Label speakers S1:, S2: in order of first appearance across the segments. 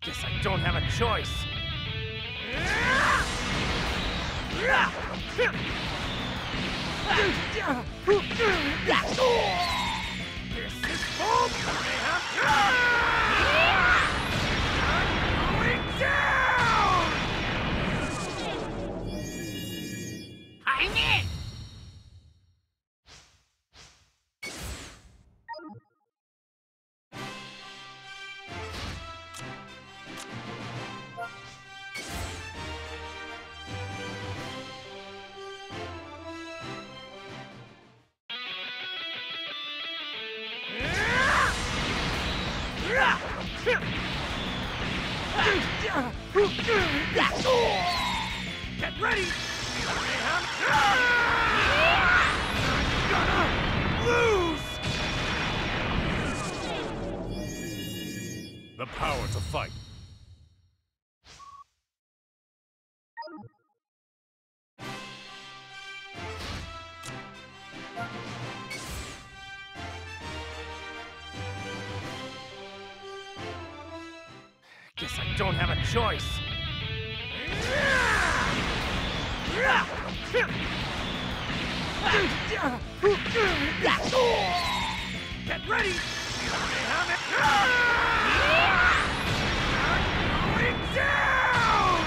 S1: Guess I don't have a choice. This is full mayhem. I'm going down! I'm in! Get ready! I'm gonna lose!
S2: The power to fight.
S1: Guess I don't have a choice. Get ready! I'm going down!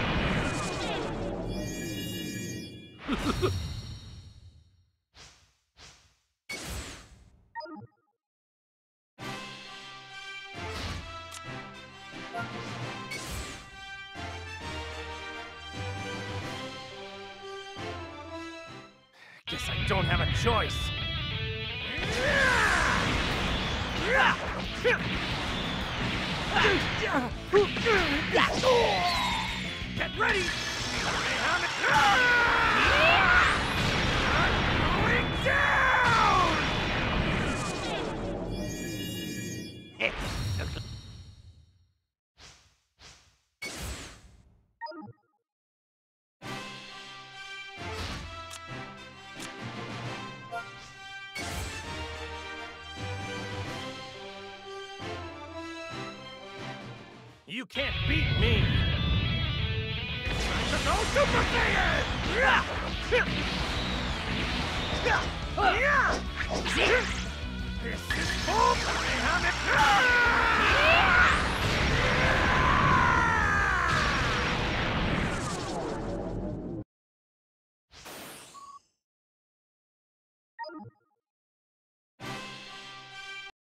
S1: Guess I don't have a choice. Get ready! I'm going down! You can't beat me! It's time to go Super Saiyan!